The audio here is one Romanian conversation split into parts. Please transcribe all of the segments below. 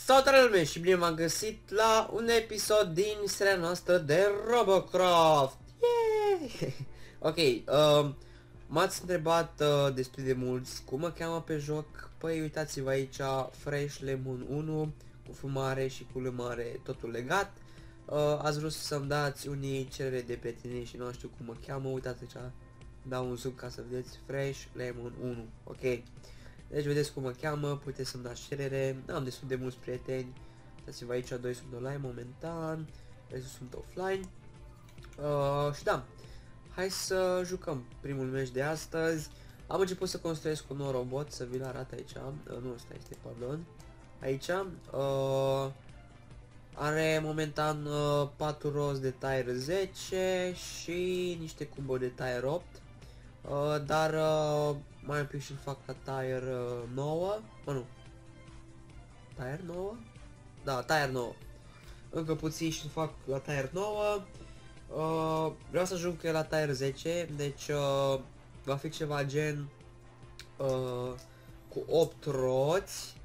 Salutare lume și bine m-am găsit la un episod din seria noastră de Robocraft. Yay! Ok, m-ați întrebat destul de mulți cum mă cheamă pe joc. Păi uitați-vă aici, Fresh Lemon 1 cu fumare și cu lămare, totul legat. Ați vrut să-mi dați unii cerere de prieteni și nu știu cum mă cheamă. Uitați aici, dau un zoom ca să vedeți, Fresh Lemon 1, ok. Deci vedeți cum mă cheamă, puteți să-mi dați cerere, am destul de mulți prieteni. Uitați-vă aici, 2 sunt online momentan, restul sunt offline. Și da, hai să jucăm primul meci de astăzi. Am început să construiesc un nou robot, să vi-l arăt aici, nu ăsta este, pardon. Aici, are momentan 4 roți de tire 10 și niște cuburi de tire 8. Dar mai un pic și fac la tire 9, mă nu, tire 9? Da, tire 9. Încă puțin și fac la tire 9. Vreau să ajung la tire 10, deci va fi ceva gen cu 8 roți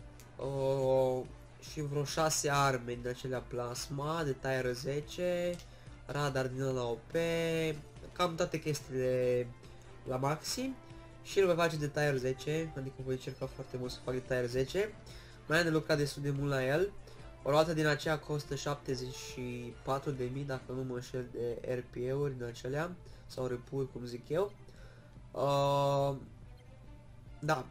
și vreo 6 arme din acelea plasma de tire 10, radar din la OP, cam toate chestiile la maxim și îl voi face de tire 10, adică voi încerca foarte mult să fac de tire 10. Mai am de lucrat destul de mult la el. O roată din aceea costă 74.000, dacă nu mă înșel, de RP-uri din acelea, sau repuri, cum zic eu. Da.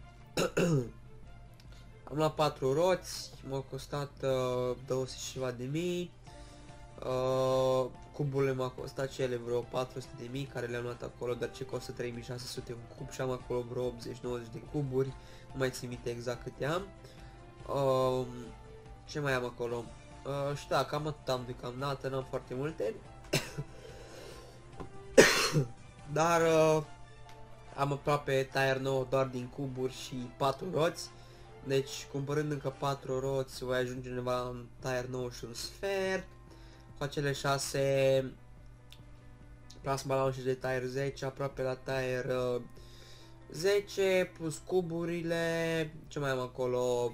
Am luat 4 roți, m-au costat 200 și ceva de mii. Cuburile m-au costat cele vreo 400.000 care le-am luat acolo, dar ce costă 3600 un cub și am acolo vreo 80-90 de cuburi, nu mai țin minte exact câte am. Ce mai am acolo? Și da, cam atât am deocamdată, n-am foarte multe. Dar am aproape tire 9 doar din cuburi și 4 roți. Deci cumpărând încă 4 roți voi ajunge undeva la un tire 9 și un sfert. Cu acele 6 plasma launcher de tire 10, aproape la tire 10, plus cuburile. Ce mai am acolo?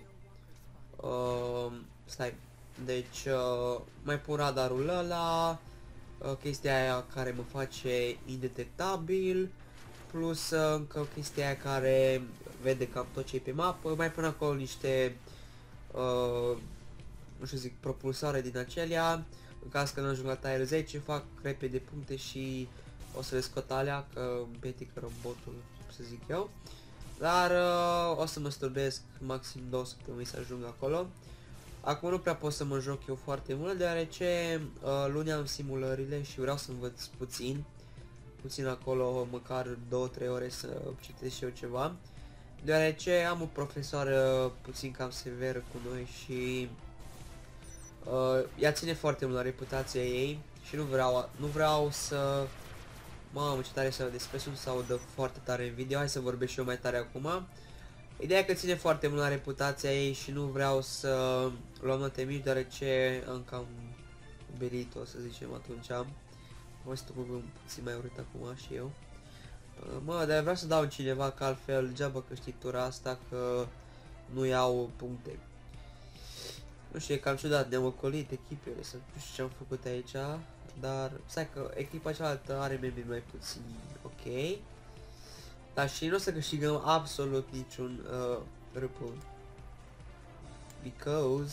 Stai. Deci mai pun radarul ăla, chestia aia care mă face indetectabil, plus încă chestia aia care vede cam tot ce e pe mapă. Mai pun acolo niște nu știu zic, propulsoare din acelea. În caz că nu ajung la tire 10, fac repede puncte și o să le scot alea, că îmi petică robotul, să zic eu. Dar o să mă sturbesc maxim 2 săptămâni să ajung acolo. Acum nu prea pot să mă joc eu foarte mult, deoarece luni am simulările și vreau să învăț puțin acolo, măcar 2-3 ore să citesc și eu ceva. Deoarece am o profesoară puțin cam severă cu noi și ea ține foarte mult la reputația ei și nu vreau să... Mamă, ce tare să despre sunt, să audă foarte tare în video, hai să vorbesc și eu mai tare acum. Ideea e că ține foarte mult la reputația ei și nu vreau să luăm note mici, deoarece am cam belit-o, să zicem, atunci am. Voi să puțin mai urât acum și eu. Mă, dar vreau să dau cineva, că altfel degeaba câștigătura asta, că nu iau puncte. Nu știu, e cam ciudat, ne-am ocolit echipele, să nu știu ce am făcut aici, dar stai că echipa cealaltă are membri mai puțin, ok. Dar și nu o să câștigăm absolut niciun râpul. Because...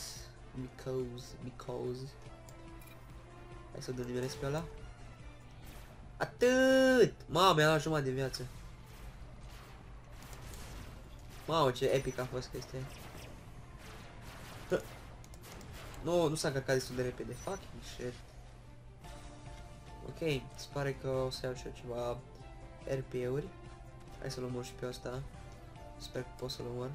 Hai să deliberez pe ăla. Atât! Mamă, mi-a luat jumătate de viață. Mamă, ce epic a fost chestia. Nu s-a încărcat destul de repede, fucking shit. Ok, se pare că o să iau și eu ceva RP-uri. Hai să-l omor și pe ăsta. Sper că pot să-l omor.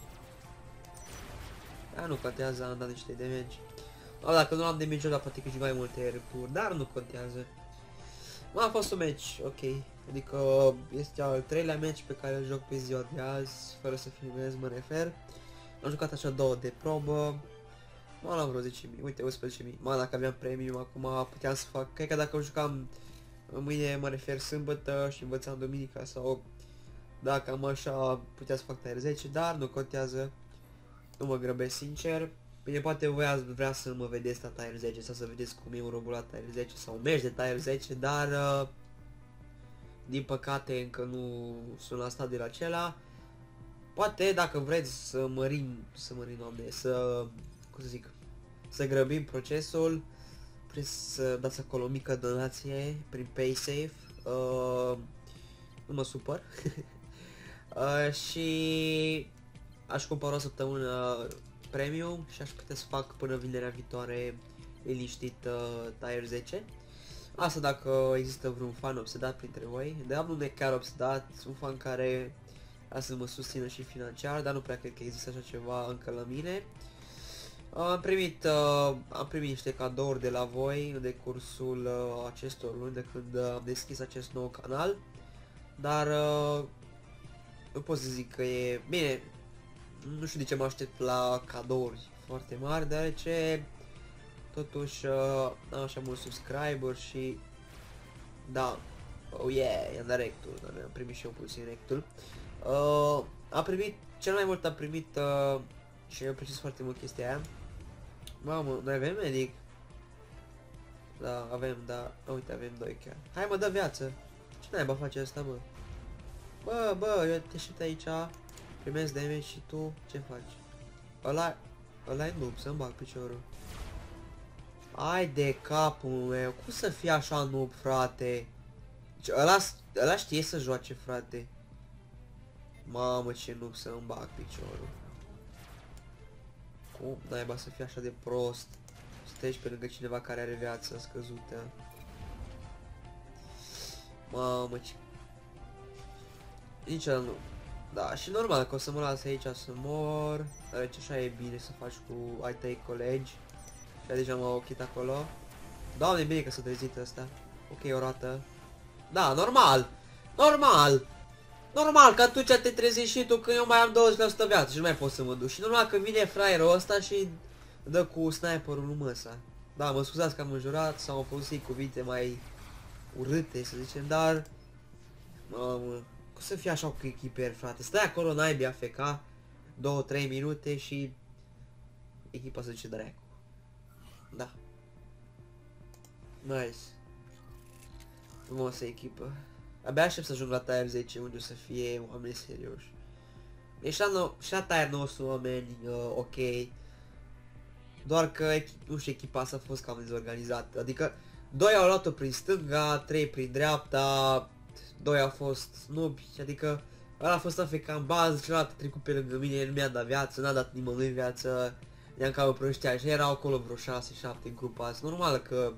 Nu contează, am dat niște damage. Dacă nu am damage-ul ăla, poate câștig mai multe RP-uri, dar nu contează. A fost un match, ok. Adică este al 3-lea match pe care îl joc pe ziua de azi, fără să filmez, mă refer. Am jucat așa 2 de probă. Mă luam vreo 10.000, uite 11.000. Mă, dacă aveam premium acum puteam să fac. Cred că dacă jucam mâine, mă refer sâmbătă și învățam duminica sau dacă am așa, putea să fac tire 10, dar nu contează. Nu mă grăbesc sincer. Bine, poate voi ați vrea să mă vedeți la Tier 10 sau să vedeți cum e un robot la Tier 10 sau un meci de Tier 10, dar din păcate încă nu sunt la stadiul acela. Poate dacă vreți să mărim, doamne, cum să zic, să grăbim procesul, puteți să dați acolo o mică donație prin PaySafe, nu mă supăr. Și aș cumpăra o săptămână premium și aș putea să fac până vinerea viitoare liniștit Tier 10. Asta dacă există vreun fan obsedat printre voi. De fapt nu e chiar obsedat, un fan care a să mă susțină și financiar, dar nu prea cred că există așa ceva încă la mine. Am primit niște cadouri de la voi în decursul acestor luni de când am deschis acest nou canal. Dar nu pot să zic că e bine, nu știu de ce mă aștept la cadouri foarte mari, deoarece totuși am așa mulți subscriber și da, oh yeah, i-am dat rectul, dar am primit și eu puțin rectul. Am primit, cel mai mult am primit și eu apreciez foarte mult chestia aia. Mamă, noi avem medic? Da, avem, da, uite, avem 2 chiar. Hai mă, dă viață! Ce naiba face asta, bă? Bă, eu te aștept aici, primesc damage și tu ce faci? Ăla e noob, să-mi bag piciorul. Ai de capul meu, cum să fie așa noob, frate? Deci ăla știe să joace, frate. Mamă, ce noob, să-mi bag piciorul. Cum naiba să fie așa de prost? Să treci pe lângă cineva care are viață scăzută. Mamă, ce... Nici ăla nu. Da, și normal că o să mă las aici să mor. Deci așa e bine să faci cu ai tăi colegi. Și deja m-au ochit acolo. Doamne, bine că s-a trezit ăsta. Ok, o roată. Da, normal! Normal că atunci te trezești și tu când eu mai am 20% viață și nu mai pot să mă duc. Și normal că vine fraierul ăsta și dă cu sniperul în măsa. Da, mă scuzați că am înjurat sau am folosit cuvinte mai urâte, să zicem, dar... Mamă, cum să fie așa cu echiperi, frate? Stai acolo, naibii AFK 2-3 minute și... echipa se duce dracu. Da. Nice. Frumoasă echipă. Abia aștept să ajung la Tier 10 unde o să fie oameni serioși. Deci și la Tier 9 sunt oameni ok. Doar că, nu știu, echipa asta a fost cam dezorganizată. Adică 2 au luat-o prin stânga, 3 prin dreapta, 2 au fost snubi, adică ăla a fost AFK în bază, celălalt a trecut pe lângă mine, nu mi-a dat viață, n-a dat nimănui viață. I-am cam prăștea și erau acolo vreo 6-7 grupați. Normal că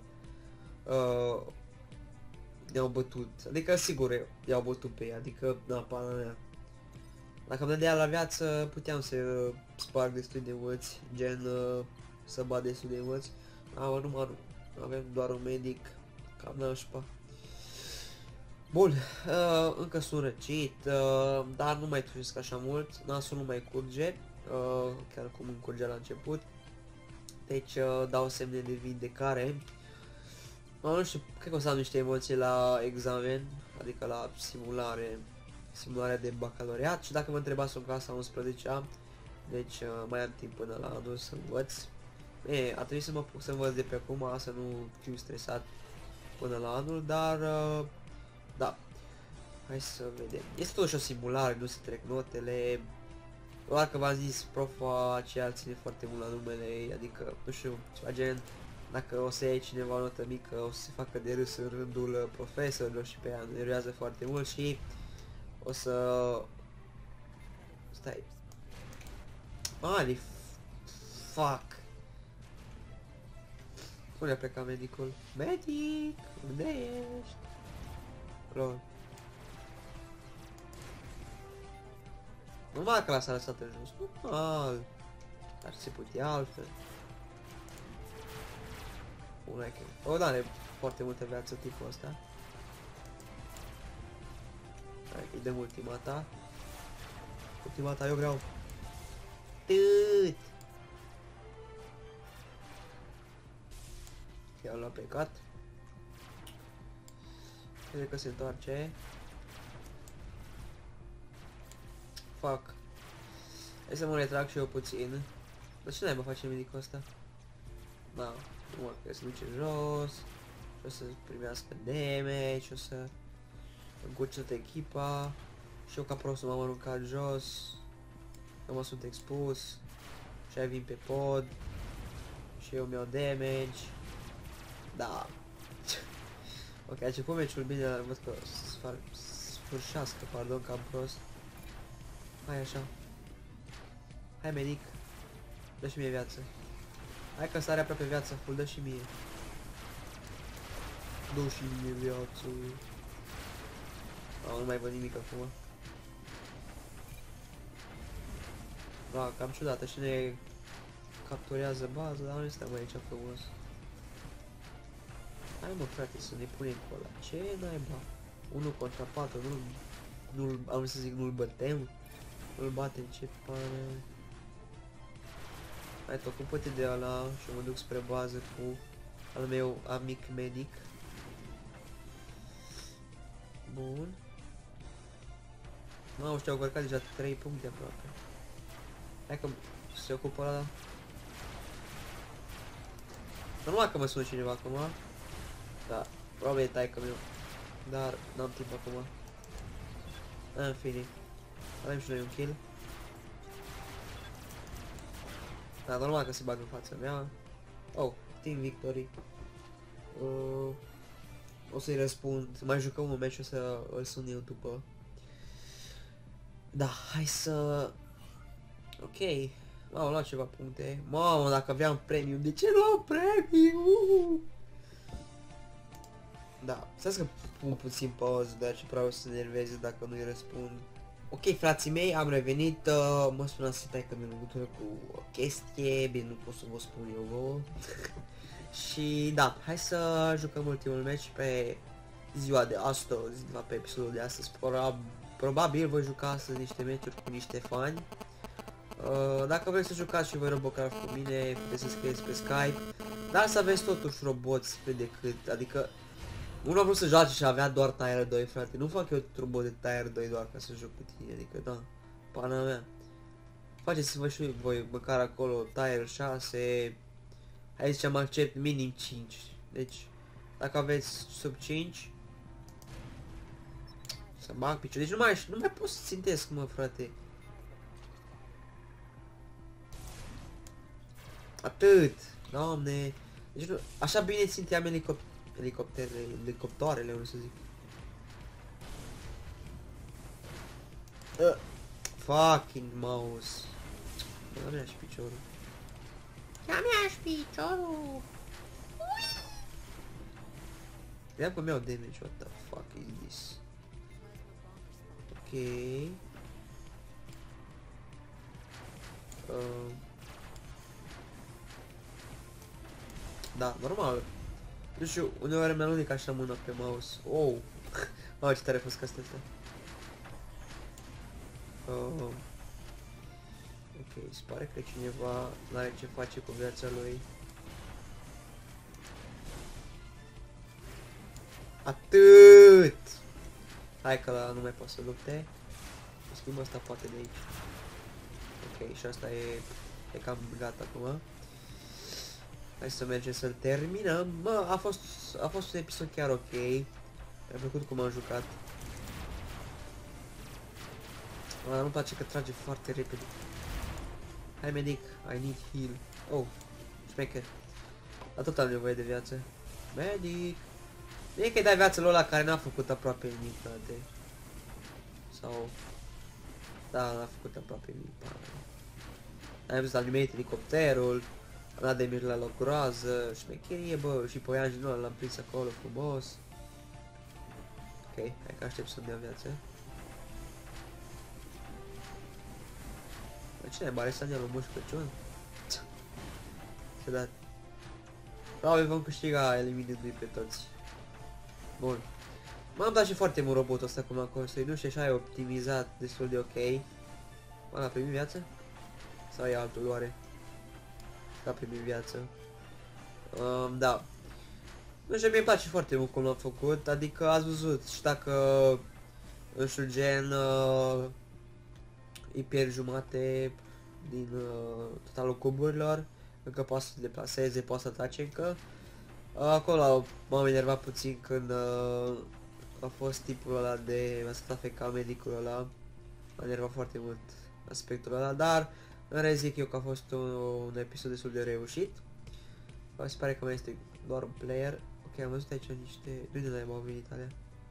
i-au bătut, adică sigur i-au bătut pe ei, adică na, pana mea. Dacă îmi dădea la viață, puteam să sparg destul de mulți, gen să bat destul de mulți. Numai nu, avem doar un medic, cam nașpa. Bun, încă sunt răcit, dar nu mai trăiesc așa mult, nasul nu mai curge, chiar cum îmi curgea la început. Deci dau semne de vindecare. Nu știu, cred că o să am niște emoții la examen, adică la simularea de bacalaureat. Și dacă mă întrebați, în clasa 11-a, deci mai am timp până la anul să învăț. A trebuit să mă apuc să învăț de pe acum, să nu fiu stresat până la anul, dar da. Hai să vedem. Este totuși o simulare, nu se trec notele. Doar că v-am zis, profa aceea ține foarte mult la numele ei, adică, nu știu, ceva gen, dacă o să iei cineva o notă mică, o să se facă de râs în rândul profesorilor și pe ea nervează foarte mult și o să... Stai. Fuck. Unde a plecat medicul? Medic! Unde ești? Lol. Normal că l-a lăsat în jos, normal. Dar se putea altfel. Una e că... O, da, are foarte multă viață tipul ăsta. Hai că-i dăm ultimata. Ultimata eu vreau. Tât! Iar l-a plecat. Cred că se întoarce. Fuck. Hai să mă retrag și eu puțin. Dar ce naiba face medicul ăsta? Da, nu mă, că se duce jos. Și o să primească damage, și o să încucetă echipa. Și eu ca prostul m-am aruncat jos. Eu mă sunt expus. Și ai vin pe pod. Și eu mi-au damage. Da. Ok, a început meciul bine, dar văd că sfârșească, pardon, cam prost. Hai așa. Hai medic. Dă și mie viață. Hai că sare aproape viață, full, dă și mie. Dă și mie viață. Nu mai văd nimic acum. Da, cam ciudată și ne capturează baza, dar noi stăm aici frumos. Hai mă frate să ne punem cu ăla. Ce naiba? 1 contra 4, nu-l, am să zic, nu-l bătem? Nu-l batem, ce pare. Hai, ocupă-te de ăla și mă duc spre bază cu al meu amic medic. Bun. Mamă, știu, au cărcat deja 3 puncte aproape. Hai că se ocupă ăla. Normal că mă sună cineva acum. Da, probabil e taică meu. Dar n-am timp acum. În fine. Avem și noi un kill. Da, normal că se bagă în fața mea. Oh, team victory. O să-i răspund. Mai jucăm un match, o să îl sun eu după. Da, hai să... Ok. Am luat ceva puncte. Mamă, dacă aveam premium, de ce luau premium? Da, stai să pun puțin pauză, dar ce vreau să se nerveze dacă nu-i răspund. Ok, frații mei, am revenit, mă spunea să tai că mi-am legătură cu o chestie, bine, nu pot să vă spun eu vouă. Și da, hai să jucăm ultimul match pe ziua de astăzi, pe episodul de astăzi. Probabil voi juca astăzi niște meciuri cu niște fani. Dacă vreți să jucați și voi Robocraft cu mine, puteți să scrieți pe Skype. Dar să aveți totuși roboți pe decât, adică... Unul a vrut să joace și avea doar Tier 2, frate. Nu fac eu turbo de Tier 2 doar ca să joc cu tine, adică da, pana mea. Faceți-vă și voi măcar acolo Tier 6. Hai ziceam accept minim 5. Deci, dacă aveți sub 5, să bag picior. Deci nu mai pot să țintesc, mă, frate. Atât, doamne. Deci nu, așa bine ținteam elicoptoarele, nu să zic. Fucking mouse. Ia-mi și piciorul. Ia-mi și piciorul. Vedeam că mi-au damage, what the fuck is this? Ok. Da, normal. Nu știu, uneori mi-a luat așa mâna pe mouse. Oh! Mamă, ce tare a fost castă asta. Ok, se pare că cineva n-are ce face cu viața lui. Atât! Hai că la nu mai pot să lupte. Schimb asta poate de aici. Ok, și asta e cam gata acum. Hai să mergem să-l terminăm. Mă, a fost un episod chiar ok. Mi-a plăcut cum am jucat. Dar nu-mi place că trage foarte repede. Hai medic, I need heal. Oh, șmecher. Dar tot am nevoie de viață. Medic. Bine că-i dai viață lui ăla care n-a făcut aproape nimic, frate. Sau... Da, n-a făcut aproape nimic. Am văzut, am nimerit elicopterul. Am dat de mir la loc groază, șmecherie, bă, și poianjul ăla l-am prins acolo frumos. Ok, hai că aștept să-mi dea viață. Dar cine bare să ne-a luat Moș Crăciun? Se dat. Probabil vom câștiga eliminându-i pe toți. Bun. M-am dat și foarte mult robotul ăsta cum am construit, nu știu, așa e optimizat destul de ok. M-a primit viață? Sau e altul oare? A primit viață. Da. Nu știu, mie-mi place foarte mult cum l-am făcut, adică ați văzut și dacă, nu știu, gen, îi pierd jumate, din totalul cuburilor. Încă poate să se deplaseze, poate să atace încă. Acolo m-am enervat puțin când a fost tipul ăla de... m-a stat FK medicul ăla. M-a enervat foarte mult aspectul ăla, dar în rest zic eu că a fost un episod destul de reușit. Se pare că mai este doar un player. Ok, am văzut aici niște... Nu de la m-au venit alea.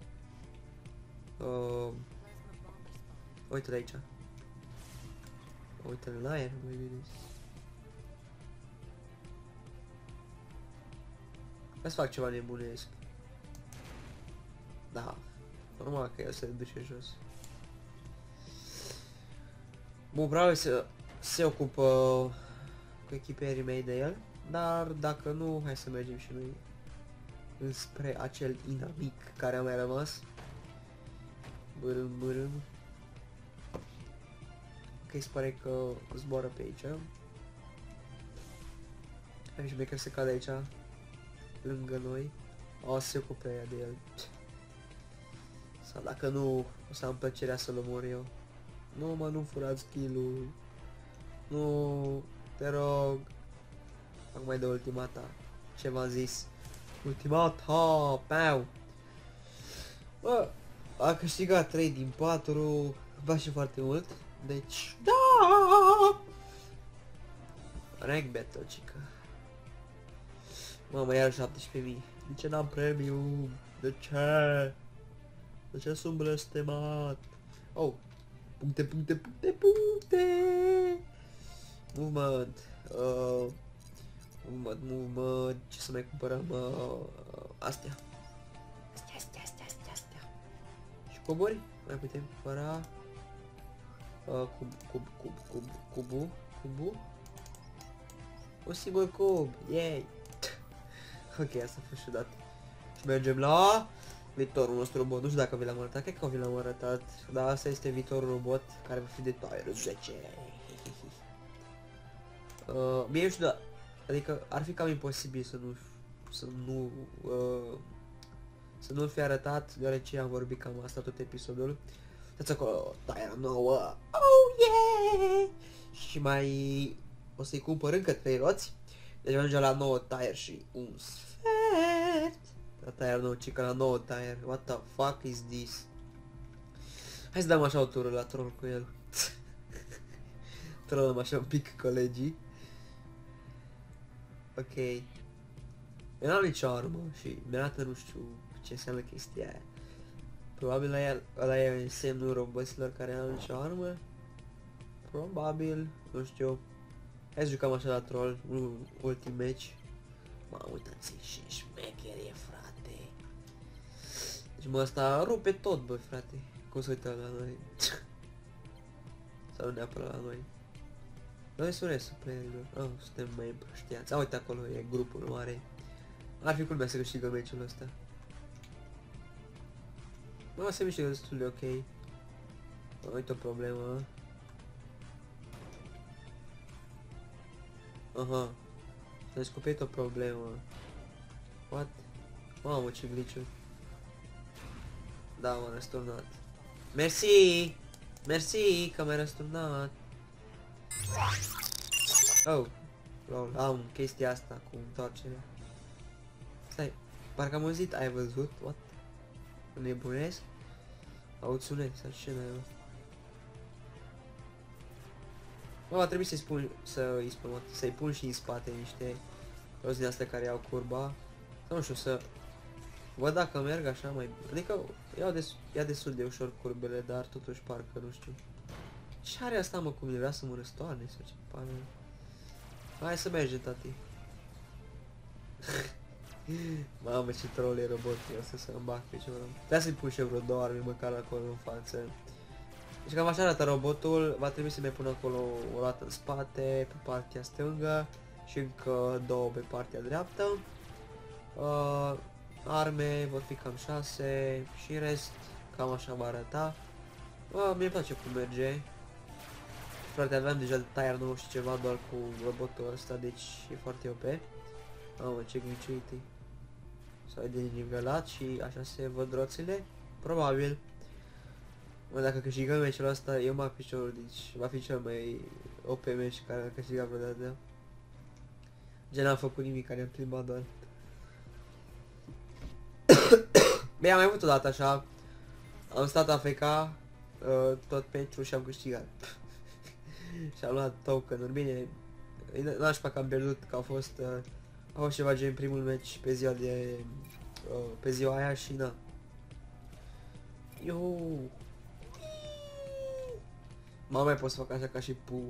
Uite-l aici. Uite-l în aer, mai bine. Hai să fac ceva nebunesc. Da. Normal că el se duce jos. Bun, probabil se ocupă cu echiperii mei de el. Dar dacă nu, hai să mergem și noi înspre acel inamic care a mai rămas. Bărâm, bărâm. Ok, se pare că zboară pe aici. Hai șmecher să cadă aici, lângă noi. O să se ocupe ea de el. Sau dacă nu, o să am plăcerea să-l omor eu. Nu mă, nu furați kill-ul. Nu, te rog. Fac mai de ultimata. Ce v-am zis? Ultimata, peau. Bă, a câștigat 3 din 4. Va și foarte mult. Deci, da! Rank battle, cică. Mamă, iar 17.000. De ce n-am premium? De ce? De ce sunt blestemat? Oh! Puncte, puncte, puncte, puncte! Movement. Movement. Ce să mai cumpărăm? Astea. Astea. Și cobori? Mai putem cumpăra... cubu. Un singur cub. Yay! Ok, asta a fost ciudat. Și mergem la viitorul nostru robot. Nu știu dacă vi l-am arătat, cred că vi l-am arătat. Dar asta este viitorul robot care va fi de Tier 10. Bine, nu știu, da. Adică ar fi cam imposibil să nu fi arătat, deoarece am vorbit cam asta tot episodul. Uitați acolo, Tier 9. Oh yeah! Și mai o să-i cumpăr încă 3 roți. Deci ajungem la 9 tier și un sfert. La tier 9, cică la 9 tier. What the fuck is this? Hai să dăm așa o tură la troll cu el. Trollăm așa un pic colegii. Ok. Eu n-am nicio armă și deodată nu știu ce înseamnă chestia aia. Probabil ăla e semnul roboților care n-au nicio armă. Probabil, nu știu. Hai să jucăm așa la troll, ultim match. Mamă, uitați ce șmecherie, frate. Deci mă, ăsta rupe tot, bă, frate. Cum se uită la noi? Sau neapărat la noi. Noi sunt restul playerilor. Suntem mai împrăștiați. Uite acolo, e grupul mare. Ar fi culmea să câștigă meciul ăsta. Mă, se mișcă destul de ok. Uite o problemă. Aha. S-a descoperit o problemă. What? Mamă, ce glitch-uri. Da, m-a răsturnat. Mersi! Mersi că m-ai răsturnat. Oh. Lol, am chestia asta cu întoarcerea. Stai, parcă am auzit, ai văzut? What? Nebunesc? Aud sunet, sau ce n-ai. Bă, va trebui să-i spun, să-i pun și în spate niște rozi din astea care iau curba. Sau nu știu, să văd dacă merg așa mai... Adică ia destul de ușor curbele, dar totuși parcă nu știu. Ce are asta, mă, cum vrea să mă răstoarne sau ce pane? Hai să merge, tati. Mamă, ce troll e robotul ăsta, să-mi bag pe ceva. Trebuie să-i pun și eu vreo 2 arme măcar acolo în față. Deci cam așa arată robotul, va trebui să mai pun acolo o dată în spate, pe partea stângă și încă 2 pe partea dreaptă. Arme vor fi cam 6 și în rest cam așa va arăta. Mie place cum merge. Frate, aveam deja de tier 9 și ceva doar cu robotul ăsta, deci e foarte OP. Mamă, ce glitch-uite. S-a denivelat și așa se văd roțile? Probabil. Mă, dacă câștigăm meciul ăsta, eu mă piciorul, deci va fi cel mai OPM și care a câștigat vreodată. Gen n-am făcut nimic, care am plimbat doar. Bine, am mai avut o dată așa. Am stat AFK tot pentru și am câștigat. Și am luat token-uri. Bine, nașpa că am pierdut, că a fost ceva gen primul match pe ziua de pe ziua aia și na. Eu mai pot să fac așa ca și Pu.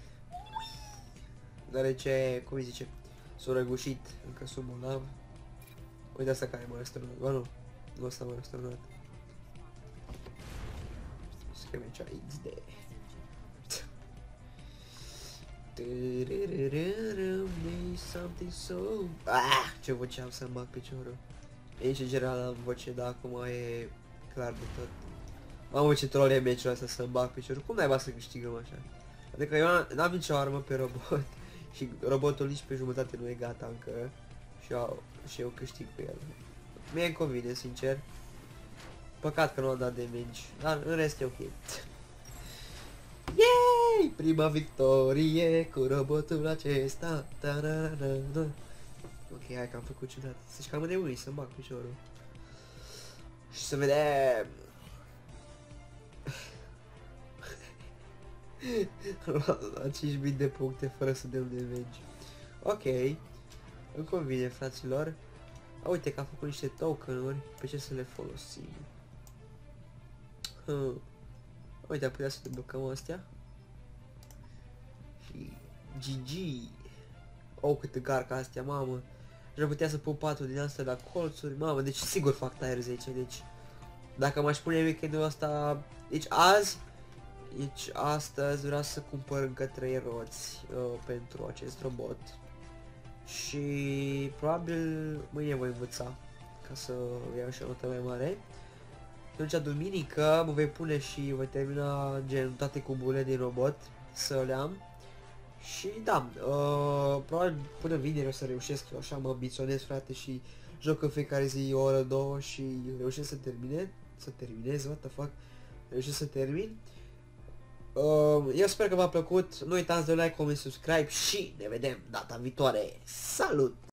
Deoarece, cum îi zice, s-a răgușit încă sub bolnav. Uite asta care m-a răsturnat. Ba nu, nu asta m-a răsturnat. Scrie aici XD. Something so... ce voce am să-mi bag piciorul. Aici în general am voce, dar acum e clar de tot. Mamă, ce troll e meciul ăsta să-mi bag piciorul. Cum naiba să câștigăm așa? Adică eu n-am nicio armă pe robot. Și robotul nici pe jumătate nu e gata încă. Și eu câștig cu el. Mie îmi convine, sincer. Păcat că nu am dat damage, dar în rest e ok. Yay! Prima victorie cu robotul acesta. Ok, hai că am făcut ciudat. Să știi că am reușit să-mi bag piciorul. Și să vedem. La 5000 de puncte fără să dăm damage. Ok. Îmi convine, fraților. Uite că am făcut niște token-uri. Pe ce să le folosim? Uite, am putea să deblocăm astea. Și GG. Câtă garca astea, mamă. Și am putea să pun 4 din astea la colțuri, mamă, deci sigur fac tier 10, deci dacă m-aș pune weekendul ăsta, deci astăzi vreau să cumpăr încă 3 roți pentru acest robot. Și probabil mâine voi învăța ca să iau și o notă mai mare. Atunci duminică mă voi pune și voi termina gen toate cuburile din robot să le am. Și da, probabil până vineri o să reușesc, eu așa mă ambiționez, frate, și joc în fiecare zi o oră, două și reușesc să terminez, what the fuck, reușesc să termin. Eu sper că v-a plăcut, nu uitați de like, comment, subscribe și ne vedem data viitoare. Salut!